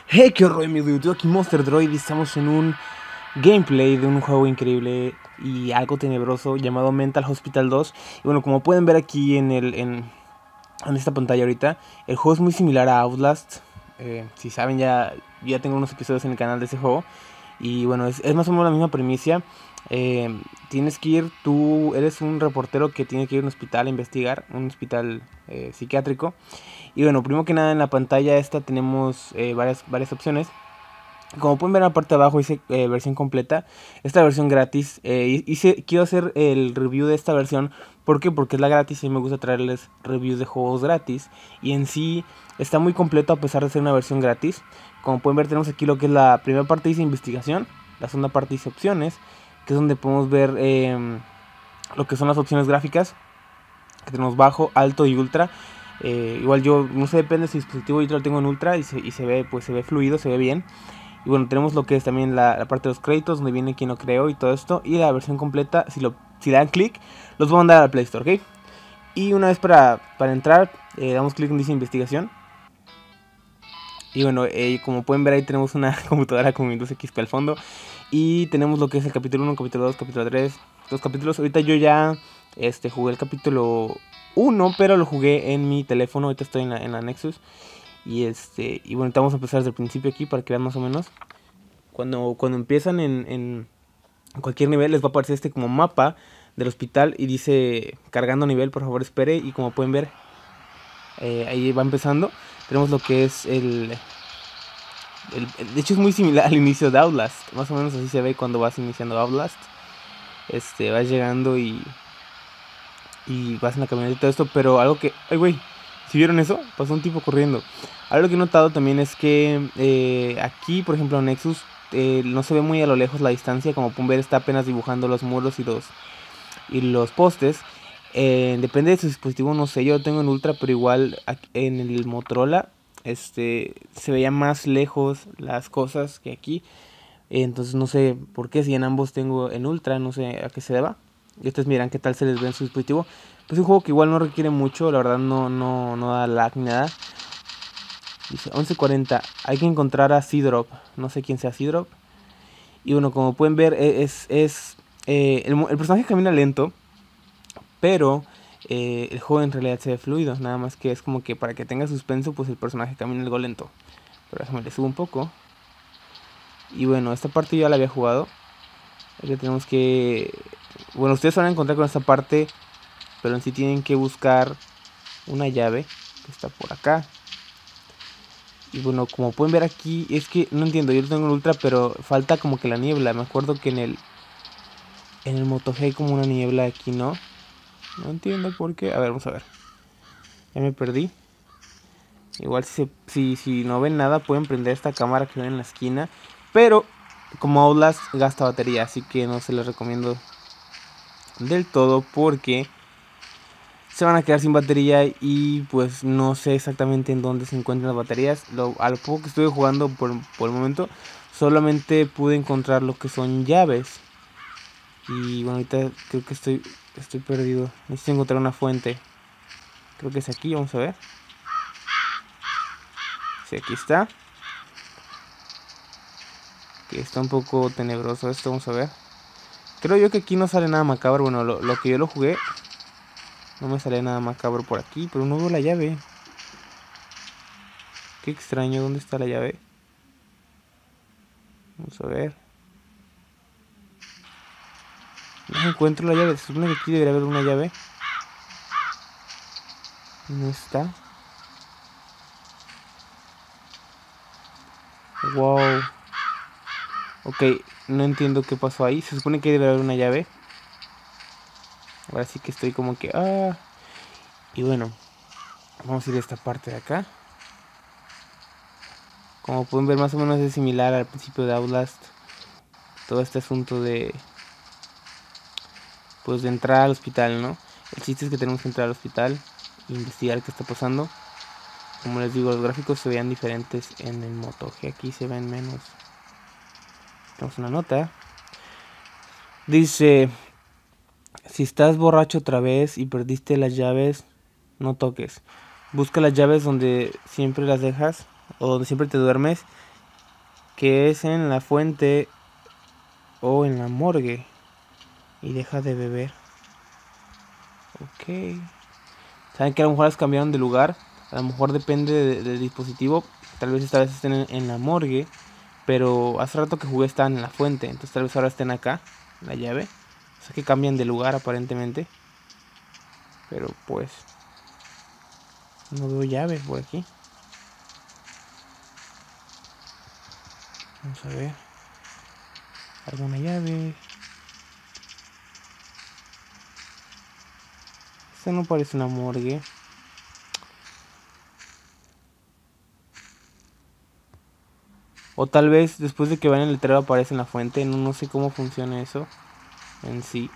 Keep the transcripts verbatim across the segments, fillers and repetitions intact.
Hey, qué horror, amigo de YouTube, aquí Monster Droid y estamos en un gameplay de un juego increíble y algo tenebroso llamado Mental Hospital dos. Y bueno, como pueden ver aquí en, el, en, en esta pantalla ahorita, el juego es muy similar a Outlast. Eh, si saben, ya, ya tengo unos episodios en el canal de ese juego. Y bueno, es, es más o menos la misma premisa. Eh, tienes que ir, tú eres un reportero que tiene que ir a un hospital a investigar, un hospital eh, psiquiátrico. Y bueno, primero que nada en la pantalla esta tenemos eh, varias, varias opciones. Como pueden ver en la parte de abajo dice eh, versión completa. Esta versión gratis. Eh, hice, quiero hacer el review de esta versión. ¿Por qué? Porque es la gratis y me gusta traerles reviews de juegos gratis. Y en sí está muy completo a pesar de ser una versión gratis. Como pueden ver tenemos aquí lo que es la primera parte, dice investigación. La segunda parte dice opciones, que es donde podemos ver eh, lo que son las opciones gráficas. Que tenemos bajo, alto y ultra. Eh, igual yo, no sé, depende de si dispositivo, yo lo tengo en ultra y se, y se ve, pues se ve fluido, se ve bien. Y bueno, tenemos lo que es también la, la parte de los créditos, donde viene quien lo creó y todo esto. Y la versión completa, si, lo, si le dan clic, los voy a mandar al Play Store, ¿ok? Y una vez para, para entrar, eh, damos clic en dice investigación. Y bueno, eh, como pueden ver ahí tenemos una computadora con Windows X P al fondo. Y tenemos lo que es el capítulo uno, capítulo dos, capítulo tres. Dos capítulos. Ahorita yo ya este, jugué el capítulo uno, pero lo jugué en mi teléfono. Ahorita estoy en la, en la Nexus. Y este y bueno, vamos a empezar desde el principio aquí para que vean más o menos. Cuando, cuando empiezan en, en cualquier nivel les va a aparecer este como mapa del hospital y dice cargando nivel, por favor espere. Y como pueden ver, eh, ahí va empezando. Tenemos lo que es el, el, el... De hecho es muy similar al inicio de Outlast. Más o menos así se ve cuando vas iniciando Outlast. Este, vas llegando y... Y vas en la camioneta y todo esto, pero algo que... ¡Ay, güey! ¿Si vieron eso? Pasó un tipo corriendo. Algo que he notado también es que eh, aquí, por ejemplo, en Nexus, eh, no se ve muy a lo lejos la distancia. Como pueden ver, está apenas dibujando los muros y los, y los postes. Eh, depende de su dispositivo, no sé, yo lo tengo en Ultra, pero igual en el Motorola este, se veía más lejos las cosas que aquí. Eh, entonces no sé por qué, si en ambos tengo en Ultra, no sé a qué se deba. Y ustedes miran qué tal se les ve en su dispositivo. Pues es un juego que igual no requiere mucho, la verdad no, no, no da lag ni nada. Dice once cuarenta, hay que encontrar a Seedrop, no sé quién sea Seedrop. Y bueno, como pueden ver, es, es eh, el, el personaje camina lento, pero eh, el juego en realidad se ve fluido. Nada más que es como que para que tenga suspenso, pues el personaje camina algo lento. Pero déjame le subo un poco. Y bueno, esta parte yo ya la había jugado. Aquí tenemos que... Bueno, ustedes se van a encontrar con esta parte, pero en sí tienen que buscar una llave que está por acá. Y bueno, como pueden ver aquí, es que no entiendo, yo lo tengo en ultra, pero falta como que la niebla. Me acuerdo que en el en el Moto G hay como una niebla, aquí no. No entiendo por qué. A ver, vamos a ver. Ya me perdí. Igual si, se, si, si no ven nada, pueden prender esta cámara que ven en la esquina. Pero como Outlast gasta batería, así que no se les recomiendo del todo porque se van a quedar sin batería y pues no sé exactamente en dónde se encuentran las baterías. Lo, a lo poco que estuve jugando por, por el momento, solamente pude encontrar lo que son llaves. Y bueno, ahorita creo que estoy, estoy perdido. Necesito encontrar una fuente. Creo que es aquí, vamos a ver. Sí, aquí está. Que está un poco tenebroso esto, vamos a ver. Creo yo que aquí no sale nada macabro. Bueno, lo, lo que yo lo jugué, no me sale nada macabro por aquí, pero no veo la llave. Qué extraño, ¿dónde está la llave? Vamos a ver. No encuentro la llave, se supone que aquí debería haber una llave. No está. Wow. Ok, no entiendo qué pasó ahí. Se supone que debe haber una llave. Ahora sí que estoy como que... Ah. Y bueno, vamos a ir a esta parte de acá. Como pueden ver, más o menos es similar al principio de Outlast. Todo este asunto de... Pues de entrar al hospital, ¿no? El chiste es que tenemos que entrar al hospital e investigar qué está pasando. Como les digo, los gráficos se veían diferentes en el Moto G. Aquí se ven menos. Tenemos una nota. Dice... Si estás borracho otra vez y perdiste las llaves, no toques. Busca las llaves donde siempre las dejas o donde siempre te duermes que es en la fuente o en la morgue. Y deja de beber. Ok. Saben que a lo mejor las cambiaron de lugar. A lo mejor depende de- del dispositivo. Tal vez esta vez estén en, en la morgue. Pero hace rato que jugué estaban en la fuente. Entonces tal vez ahora estén acá. La llave. O sea que cambian de lugar aparentemente. Pero pues... no veo llave por aquí. Vamos a ver. ¿Alguna llave? Esta no parece una morgue. O tal vez después de que vayan el letrero aparece en la fuente. No, no sé cómo funciona eso en sí.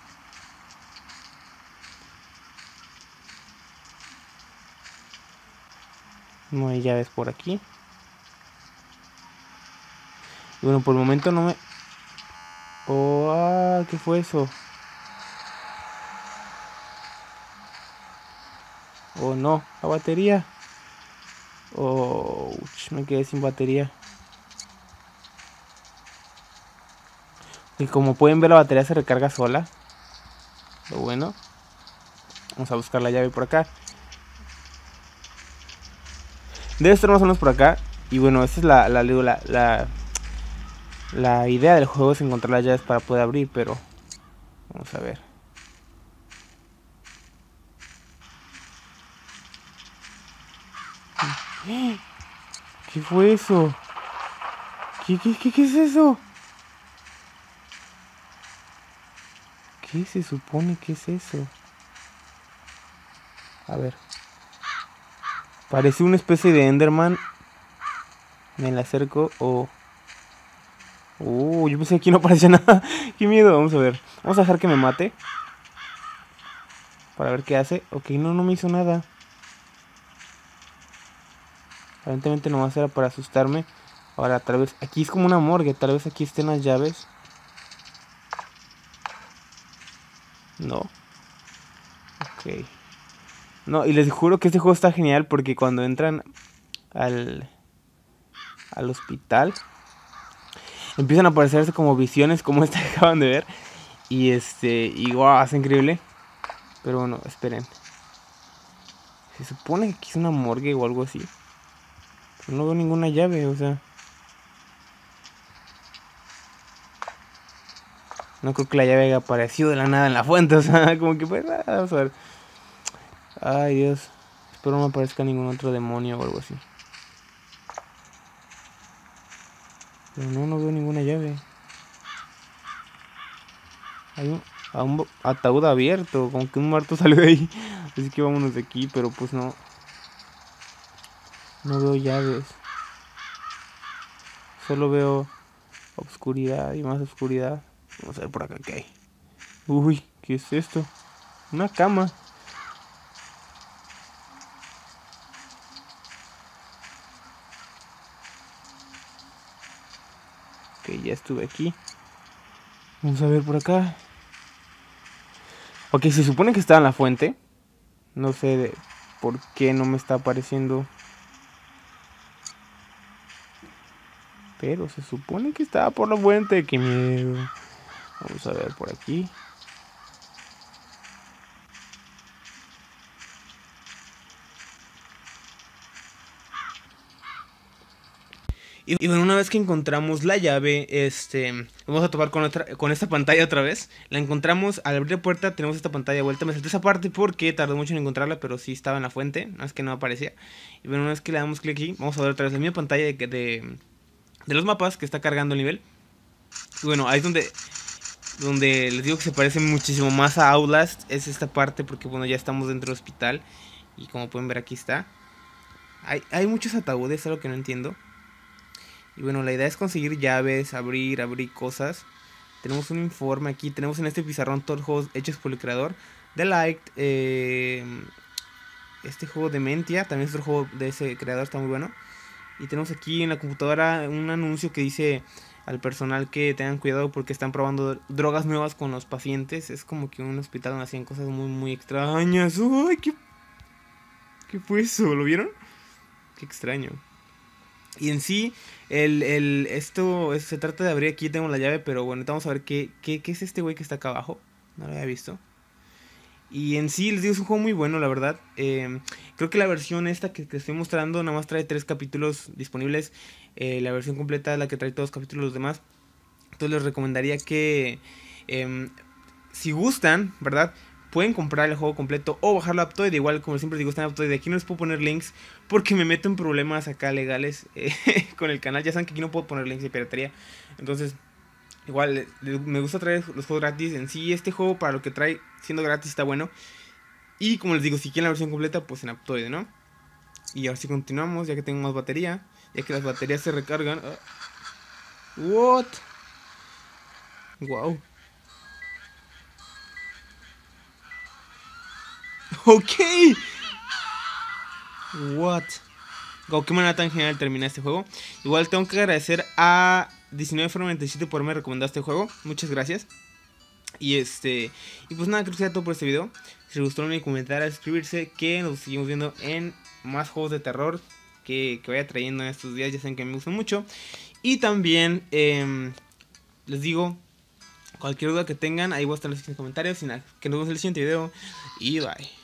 No hay llaves por aquí. Y bueno, por el momento no me... Oh, ah, ¿qué fue eso? Oh, no, la batería. Oh, uch, me quedé sin batería. Y como pueden ver, la batería se recarga sola. Lo bueno. Vamos a buscar la llave por acá. Debe estar más o menos por acá. Y bueno, esa es la, la, la, la, la idea del juego, es encontrar las llaves para poder abrir, pero... vamos a ver. ¿Qué fue eso? ¿Qué, qué, qué, qué es eso? ¿Qué se supone que es eso? A ver. Parece una especie de Enderman. Me la acerco o... Uh, yo pensé que aquí no aparecía nada. Qué miedo, vamos a ver. Vamos a dejar que me mate. Para ver qué hace. Ok, no, no me hizo nada. Aparentemente nomás era para asustarme. Ahora, tal vez... aquí es como una morgue. Tal vez aquí estén las llaves. No. Ok. No, y les juro que este juego está genial porque cuando entran al... al hospital... empiezan a aparecerse como visiones como esta que acaban de ver. Y este... y wow, es increíble. Pero bueno, esperen. Se supone que aquí es una morgue o algo así. Pero no veo ninguna llave, o sea... no creo que la llave haya aparecido de la nada en la fuente, o sea, como que pues... ah, vamos a ver. Ay, Dios. Espero no me aparezca ningún otro demonio o algo así. Pero no, no veo ninguna llave. Hay un, a un ataúd abierto, como que un muerto salió de ahí. Así que vámonos de aquí, pero pues no. No veo llaves. Solo veo oscuridad y más oscuridad. Vamos a ver por acá qué hay. Uy, ¿qué es esto? Una cama. Ok, ya estuve aquí. Vamos a ver por acá. Ok, se supone que estaba en la fuente. No sé de por qué no me está apareciendo. Pero se supone que estaba por la fuente. Qué miedo. Vamos a ver por aquí. Y bueno, una vez que encontramos la llave, este, vamos a topar con otra, con esta pantalla otra vez. La encontramos, al abrir la puerta tenemos esta pantalla de vuelta. Me salté esa parte porque tardó mucho en encontrarla, pero sí estaba en la fuente, no es que no aparecía. Y bueno, una vez que le damos clic aquí, vamos a ver otra vez la misma pantalla de, de, de los mapas que está cargando el nivel. Y bueno, ahí es donde, donde les digo que se parece muchísimo más a Outlast. Es esta parte porque bueno, ya estamos dentro del hospital. Y como pueden ver aquí está. Hay, hay muchos ataúdes, es algo que no entiendo. Y bueno, la idea es conseguir llaves, abrir, abrir cosas. Tenemos un informe aquí, tenemos en este pizarrón todos los juegos hechos por el creador. The Light, eh, este juego de Mentia, también es otro juego de ese creador, está muy bueno. Y tenemos aquí en la computadora un anuncio que dice al personal que tengan cuidado porque están probando drogas nuevas con los pacientes. Es como que un hospital donde hacían cosas muy muy extrañas. ¡Ay, qué, qué fue eso! ¿Lo vieron? Qué extraño. Y en sí, el, el, esto es- se trata de abrir, aquí tengo la llave, pero bueno, vamos a ver qué, qué, qué es este güey que está acá abajo. No lo había visto. Y en sí, les digo, es un juego muy bueno, la verdad. Eh, creo que la versión esta que, que estoy mostrando nada más trae tres capítulos disponibles. Eh, la versión completa es la que trae todos los capítulos los demás. Entonces les recomendaría que, em, si gustan, ¿verdad? Pueden comprar el juego completo o bajarlo a Aptoide. Igual, como siempre digo, está en Aptoide. Aquí no les puedo poner links porque me meto en problemas acá legales eh, con el canal. Ya saben que aquí no puedo poner links de piratería. Entonces, igual, le- le- me gusta traer los juegos gratis. En sí, este juego para lo que trae siendo gratis está bueno. Y como les digo, si quieren la versión completa, pues en Aptoide, ¿no? Y ahora sí continuamos, ya que tengo más batería. Ya que las baterías se recargan. Ah, what? Wow. Ok. What? Wow, qué manera tan genial terminar este juego. Igual tengo que agradecer a diecinueve noventa y siete por haberme recomendado este juego. Muchas gracias. Y este. Y pues nada, creo que sea todo por este video. Si les gustó, no olviden comentar, suscribirse. Que nos seguimos viendo en más juegos de terror que, que vaya trayendo en estos días. Ya saben que me gustan mucho. Y también eh, les digo, cualquier duda que tengan, ahí voy a estar en los comentarios. Y nada, que nos vemos en el siguiente video. Y bye.